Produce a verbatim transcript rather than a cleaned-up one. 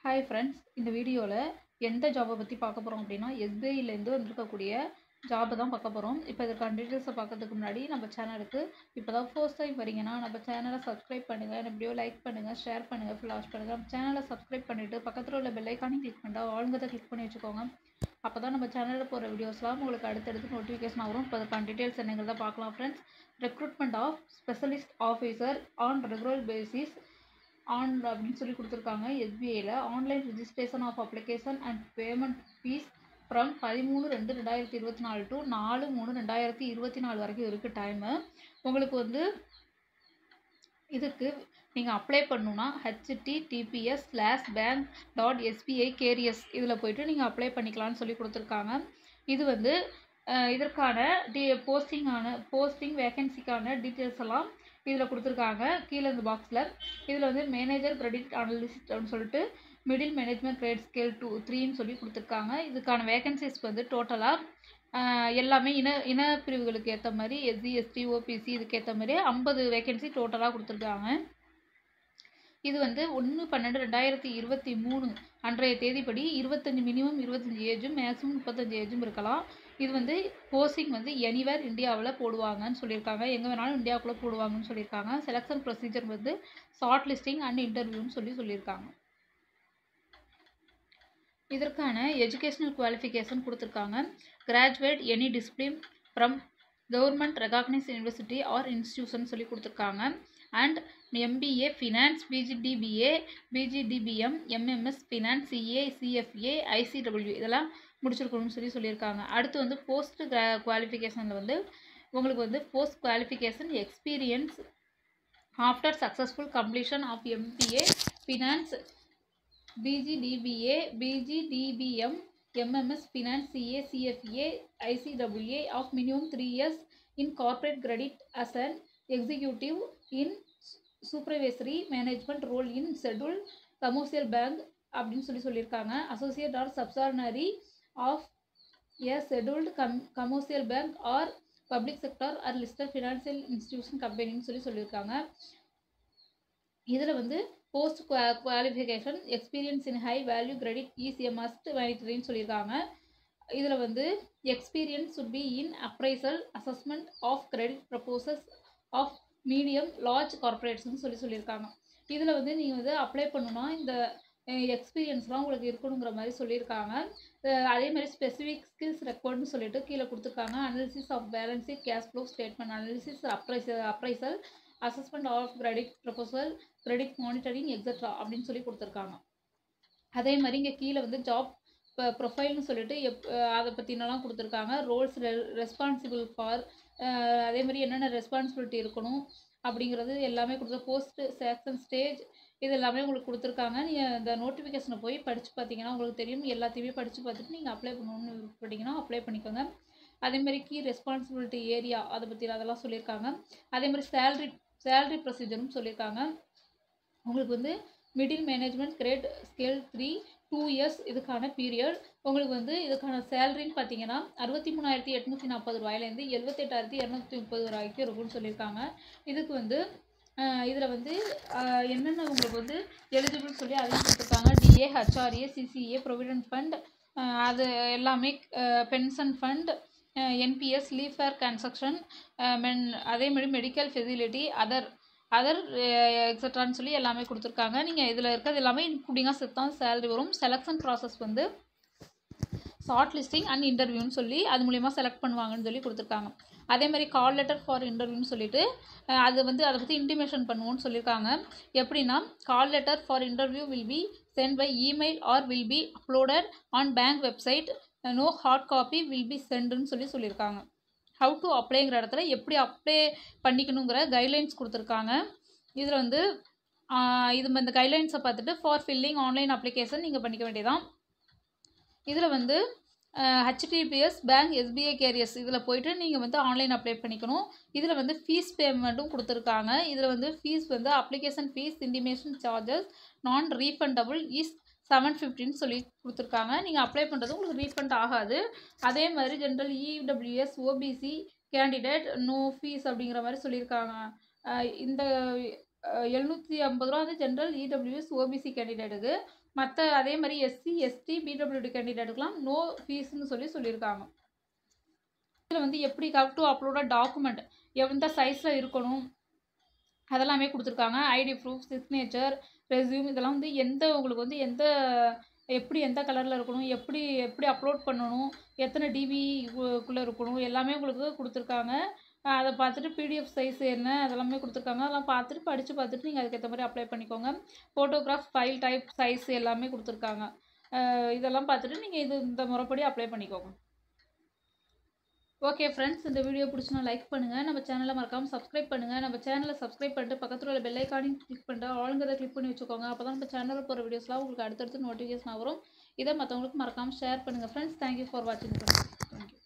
Hi friends, இந்த வீடியோவில் எந்த ஜாபை பற்றி பார்க்க போகிறோம் அப்படின்னா எஸ்பிஐலேருந்து வந்திருக்கக்கூடிய ஜாபை தான் பார்க்க போகிறோம். இப்போ இதற்கான டீட்டெயில்ஸை பார்க்கறதுக்கு முன்னாடி நம்ம சேனலுக்கு இப்போ தான் ஃபர்ஸ்ட் டைம் வரீங்கன்னா நம்ம சேனலை சப்ஸ்கிரைப் பண்ணுங்கள், இந்த வீடியோ லைக் பண்ணுங்கள், ஷேர் பண்ணுங்கள், ஃப்ளாஷ் பண்ணுங்கள். நம்ம சேனலை சப்ஸ்கிரைப் பண்ணிவிட்டு பக்கத்தில் உள்ள பெல் ஐக்கானையும் கிளிக் பண்ணிட்டு ஆளுங்கதை கிளிக் பண்ணி வச்சுக்கோங்க. அப்போ தான் நம்ம சேனலில் போகிற வீடியோஸ்லாம் உங்களுக்கு அடுத்தடுத்து நோட்டிஃபிகேஷன் வரும். இப்போ அதுக்கான டீட்டெயில்ஸ் என்னங்கிறத பார்க்கலாம் friends. Recruitment of specialist officer on regular basis on அப்படின்னு சொல்லி கொடுத்துருக்காங்க. எஸ்பிஐயில் online registration of application and payment fees from பதிமூணு ரெண்டு ரெண்டாயிரத்தி இருபத்தி நாலு டு நாலு மூணு ரெண்டாயிரத்தி இருபத்தி நாலு வரைக்கும் இருக்குது டைமு. உங்களுக்கு வந்து இதுக்கு நீங்கள் அப்ளை பண்ணணுன்னா HTTPS slash bank dot SBI careers இதில் போய்ட்டு நீங்கள் அப்ளை பண்ணிக்கலாம்னு சொல்லி கொடுத்துருக்காங்க. இது வந்து இதற்கான டி போஸ்டிங்கான போஸ்டிங் வேகன்சிக்கான டீட்டெயில்ஸ் எல்லாம் இதில் கொடுத்துருக்காங்க. கீழே இந்த பாக்ஸில் இதில் வந்து மேனேஜர் கிரெடிட் அனலிஸ்ட் அப்படின்னு சொல்லிட்டு middle management grade scale two த்ரீன்னு சொல்லி கொடுத்துருக்காங்க. இதுக்கான வேகன்சிஸ் வந்து டோட்டலாக எல்லாமே இன இன பிரிவுகளுக்கு ஏற்ற மாதிரி எஸ்சி எஸ்டி ஓபிசி இதுக்கு ஏற்ற மாதிரி ஐம்பது வேகன்சி டோட்டலாக கொடுத்துருக்காங்க. இது வந்து ஒன்று பன்னெண்டு ரெண்டாயிரத்தி இருபத்தி மூணு அன்றைய தேதிப்படி இருபத்தஞ்சி மினிமம் இருபத்தஞ்சி ஏஜும் மேக்ஸிமம் முப்பத்தஞ்சு ஏஜும் இருக்கலாம். இது வந்து போஸ்டிங் வந்து எனிவேர் இந்தியாவில் போடுவாங்கன்னு சொல்லியிருக்காங்க, எங்கே வேணாலும் இந்தியாவுக்குள்ளே போடுவாங்கன்னு சொல்லியிருக்காங்க. செலெக்ஷன் ப்ரொசீஜர் வந்து ஷார்ட் லிஸ்டிங் அண்ட் இன்டர்வியூன்னு சொல்லி சொல்லியிருக்காங்க. இதற்கான எஜுகேஷனல் குவாலிஃபிகேஷன் கொடுத்துருக்காங்க. Graduate any discipline from government recognised university or institution சொல்லி கொடுத்துருக்காங்க. And MBA finance, PGDBA, PGDBM, MMS finance, CA, CFA, ICW இதெல்லாம் முடிச்சிருக்கணும்னு சொல்லி சொல்லியிருக்காங்க. அடுத்து வந்து போஸ்ட் குவாலிஃபிகேஷனில் வந்து உங்களுக்கு வந்து post qualification experience after successful completion of MBA finance, PGDBA, PGDBM, MMS finance, CA, CFA, ICWA of minimum three years in corporate credit as an executive in supervisory management role in schedule commercial bank அப்படின்னு சொல்லி சொல்லியிருக்காங்க. Associate or subsidiary of a scheduled cum commercial bank or public sector or listed financial institution கம்பெனின்னு சொல்லி சொல்லியிருக்காங்க. இதில் வந்து post qualification experience in high value credit is a must மேனிட்டரின்னு சொல்லியிருக்காங்க. இதில் வந்து experience should be in appraisal assessment of credit proposals of medium large கார்பரேட்ஸ்ன்னு சொல்லி சொல்லியிருக்காங்க. இதில் வந்து நீங்கள் வந்து அப்ளை பண்ணணுன்னா இந்த எக்ஸ்பீரியன்ஸ்லாம் உங்களுக்கு இருக்கணுங்கிற மாதிரி சொல்லியிருக்காங்க. அதே மாதிரி ஸ்பெசிஃபிக் ஸ்கில்ஸ் ரெக்கார்ட்னு சொல்லிட்டு கீழே கொடுத்துருக்காங்க. Analysis of balance sheet, cash flow statement analysis, appraisal appraisal assessment of credit proposal, credit monitoring etcetera அப்படின்னு சொல்லி கொடுத்துருக்காங்க. அதே மாதிரி இங்கே கீழே வந்து ஜாப் ப்ரொஃபைல்னு சொல்லிட்டு எப் அதை பற்றினலாம் கொடுத்துருக்காங்க. ரோல்ஸ் ரெஸ்பான்சிபிள் ஃபார் அதே மாதிரி என்னென்ன ரெஸ்பான்சிபிலிட்டி இருக்கணும் அப்படிங்கிறது எல்லாமே கொடுத்து போஸ்ட் செலெக்ஷன் ஸ்டேஜ் இது எல்லாமே உங்களுக்கு கொடுத்துருக்காங்க. நீங்கள் இந்த நோட்டிஃபிகேஷனை போய் படித்து பார்த்தீங்கன்னா உங்களுக்கு தெரியும். எல்லாத்தையுமே படித்து பார்த்துட்டு நீங்கள் அப்ளை பண்ணணும்னு விருப்பப்பட்டீங்கன்னா அப்ளை பண்ணிக்கோங்க. அதேமாதிரி கீ ரெஸ்பான்சிபிலிட்டி ஏரியா அதை பற்றி அதெல்லாம் சொல்லியிருக்காங்க. அதேமாதிரி சேல்ரி சேல்ரி ப்ரொசீஜரும் சொல்லியிருக்காங்க. உங்களுக்கு வந்து middle management grade scale three two years இதுக்கான பீரியட். உங்களுக்கு வந்து இதுக்கான சேலரின்னு பார்த்தீங்கன்னா அறுபத்தி மூணாயிரத்தி எட்நூற்றி நாற்பது ரூபாயிலேருந்து எழுபத்தெட்டாயிரத்தி இரநூத்தி முப்பது ரூபாய்க்கு இருக்குன்னு சொல்லியிருக்காங்க. இதுக்கு வந்து இதில் வந்து என்னென்ன உங்களுக்கு வந்து எலிஜிபிள்னு சொல்லி அதையும் கொடுத்துருக்காங்க. DA, HRA, CCA, provident fund அது எல்லாமே, pension fund, NPS, leave fare construction, மென் அதே மாதிரி மெடிக்கல் ஃபெசிலிட்டி, அதர் அதர் எக்ஸட்ரான்னு சொல்லி எல்லாமே கொடுத்துருக்காங்க. நீங்கள் இதில் இருக்கிறது எல்லாமே இன்க்ளூடிங்காக சேர்த்து தான் சேலரி வரும். செலெக்ஷன் ப்ராசஸ் வந்து ஷார்ட் லிஸ்டிங் அண்ட் இன்டர்வியூன்னு சொல்லி அது மூலிமா செலக்ட் பண்ணுவாங்கன்னு சொல்லி கொடுத்துருக்காங்க. அதே மாதிரி கால் லெட்டர் ஃபார் இன்டர்வியூன்னு சொல்லிட்டு அது வந்து அதை பற்றி இன்டிமேஷன் பண்ணுவோன்னு சொல்லியிருக்காங்க. எப்படின்னா call letter for interview will be sent by email or will be uploaded on bank website, no hard copy will be சென்டுன்னு சொல்லி சொல்லியிருக்காங்க. ஹவு டு அப்ளைங்கிற இடத்துல எப்படி அப்ளை பண்ணிக்கணுங்கிற கைட்லைன்ஸ் கொடுத்துருக்காங்க. இதில் வந்து இது இந்த கைட்லைன்ஸை பார்த்துட்டு ஃபார் ஃபில்லிங் ஆன்லைன் அப்ளிகேஷன் நீங்கள் பண்ணிக்க வேண்டியதான். இதில் வந்து ஹெச்டிபிஎஸ் பேங்க் எஸ்பிஐ கேரியஸ் இதில் போய்ட்டு நீங்கள் வந்து ஆன்லைன் அப்ளை பண்ணிக்கணும். இதில் வந்து ஃபீஸ் பேமெண்ட்டும் கொடுத்துருக்காங்க. இதில் வந்து ஃபீஸ் வந்து application fees intimation charges non refundable is seven ஃபிஃப்டின்னு சொல்லி கொடுத்துருக்காங்க. நீங்கள் அப்ளை பண்ணுறது உங்களுக்கு ரீஃபண்ட் ஆகாது. அதே மாதிரி general EWS OBC candidate no fees அப்படிங்கிற மாதிரி சொல்லியிருக்காங்க. இந்த எழுநூற்றி ஐம்பது ரூபா வந்து ஜென்ரல் இடபிள்யூஎஸ் ஓபிசி கேண்டிடேட்டுக்கு. மற்ற அதே மாதிரி எஸ்சி எஸ்டி பிடபிள்யூடி கேண்டிடேட்டுக்கெலாம் நோ ஃபீஸ்ன்னு சொல்லி சொல்லியிருக்காங்க. இதில் வந்து எப்படி ஹவ் டு அப்லோட டாக்குமெண்ட் எந்த சைஸில் இருக்கணும் அதெல்லாமே கொடுத்துருக்காங்க. ஐடி ப்ரூஃப், சிக்னேச்சர், ரெஸ்யூம் இதெல்லாம் வந்து எந்த உங்களுக்கு வந்து எந்த எப்படி எந்த கலரில் இருக்கணும், எப்படி எப்படி அப்லோட் பண்ணணும், எத்தனை டிபிக்குள்ளே இருக்கணும் எல்லாமே உங்களுக்கு கொடுத்துருக்காங்க. அதை பார்த்துட்டு பிடிஎஃப் சைஸ் என்ன அதெல்லாமே கொடுத்துருக்காங்க. அதெல்லாம் பார்த்துட்டு படித்து பார்த்துட்டு நீங்கள் அதுக்கேற்ற மாதிரி அப்ளை பண்ணிக்கோங்க. ஃபோட்டோகிராஃப், ஃபைல் டைப், சைஸ் எல்லாமே கொடுத்துருக்காங்க. இதெல்லாம் பார்த்துட்டு நீங்கள் இது இந்த முறைப்படி அப்ளை பண்ணிக்கோங்க. ஓகே ஃப்ரெண்ட்ஸ், இந்த வீடியோ பிடிச்சினா லைக் பண்ணுங்கள். நம்ம சேனலை மறக்காமல் சப்ஸ்கிரைப் பண்ணுங்கள். நம்ம சேனலை சப்ஸ்கிரைப் பண்ணிட்டு பக்கத்தில் உள்ள பெல் ஐக்கானையும் கிளிக் பண்ணிட்டு ஆளுங்கிறத கிளிக் பண்ணி வச்சுக்கோங்க. அப்போ தான் நம்ம சேனலில் போகிற வீடியோஸ்லாம் உங்களுக்கு அடுத்தடுத்து நோட்டிஃபிகேஷன் வரும். இதை மற்றவங்களுக்கு மறக்காமல் ஷேர் பண்ணுங்கள் ஃப்ரெண்ட்ஸ். தேங்க்யூ ஃபார் வாட்சிங் ஃப்ரெண்ட்ஸ். தேங்க்யூ.